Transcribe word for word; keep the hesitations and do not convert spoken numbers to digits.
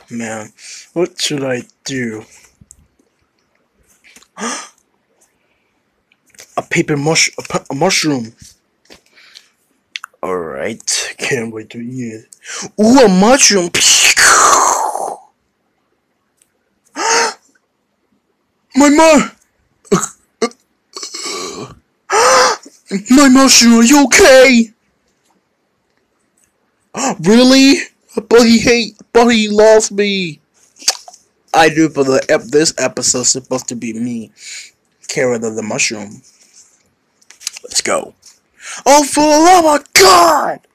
man, what should I do? A paper mush, a, pu- a mushroom. Alright, can't wait to eat it. Ooh, a mushroom! My mom! My mushroom, are you okay? Really? But he hate, but he loves me. I do, but the ep this episode's supposed to be me, carrot of the mushroom. Let's go. Oh, for the love of God!